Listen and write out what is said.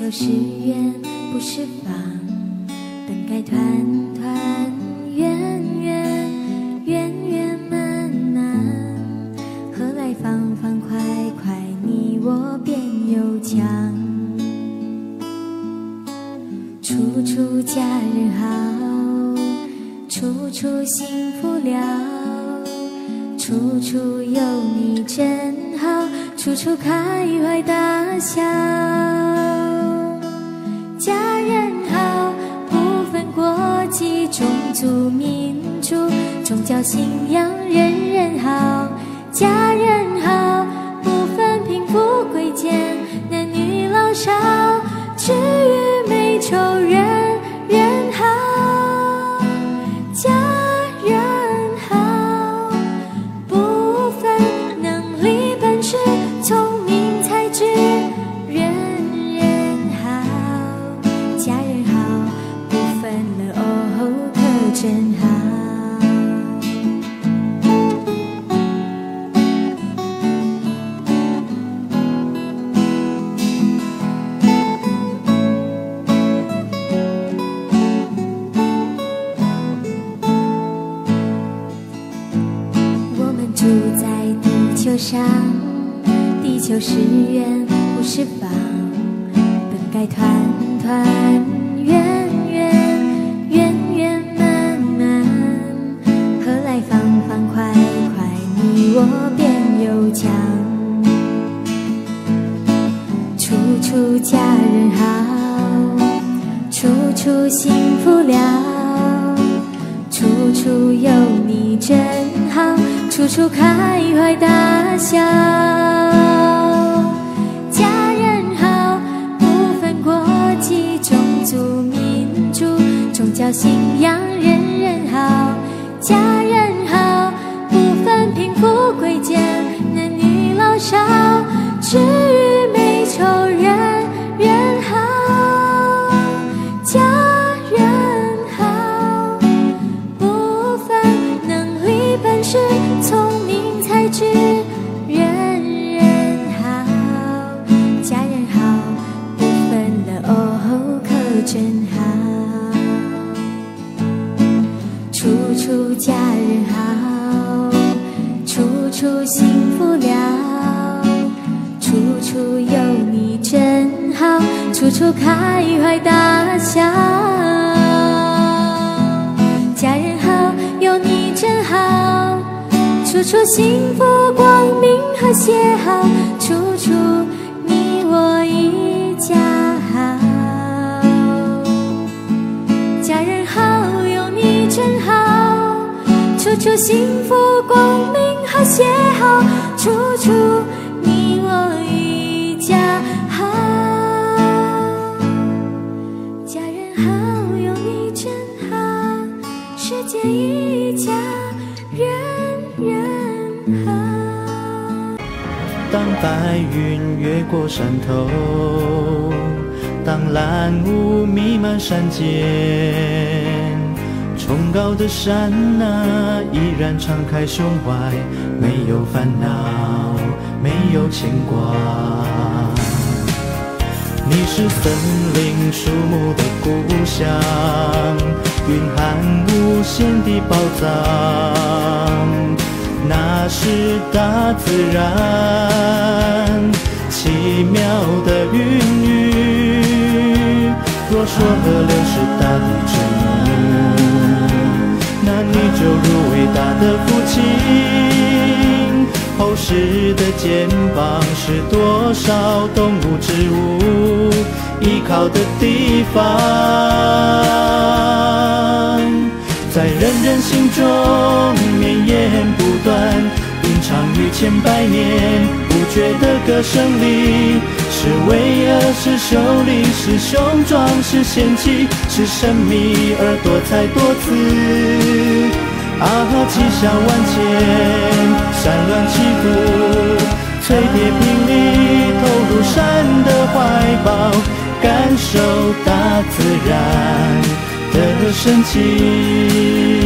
球是圆不是方，本该团团圆圆，圆圆满满，何来方方块块，你我便有墙。处处家人好，处处幸福了，处处有你真好，处处开怀大笑。家人好，不分国籍种族民族，宗教信仰人人好。家人好，不分贫富贵贱，男女老少，至于美丑人人好。家人好，不分能力本事聪明才智，人人好。家人好，不分了哦，可真好。住在地球上，地球是圆不是方，本该团团圆圆，圆圆满满，何来方方块块，你我便有墙。处处家人好，处处幸福了，处处有你真好，处处开怀大笑。家人好，不分国籍种族民族，宗教信仰人人好。家人好，不分贫富贵贱，男女老少，至于美丑人人好。家人好，不分能力本事聪明才智，人人好。家人好，不分了哦，可真好。处处家人好，处处幸福了，处处有你真好，处处开怀大笑。家人好，有你真好，处处幸福光明和谐好，处处你我一家好。家人好，有你真好，处处幸福光明和谐好，处处你我一家好。家人好，有你真好，世界一家人人好。 当白云越过山头，当蓝雾弥漫山间，崇高的山啊，依然敞开胸怀，没有烦恼，没有牵挂。你是森林树木的故乡，蕴含无限的宝藏，那是大自然奇妙的孕育。若说河流是大地之母，那你就如伟大的父亲。厚实的肩膀是多少动物植物依靠的地方，在人人心中绵延不断，吟唱于千百年不绝的歌声里，是巍峨，是秀丽，是雄壮，是贤气，是神秘而多彩多姿。啊，气象万千，山峦起伏，翠蝶频率投入山的怀抱，感受大自然的神奇。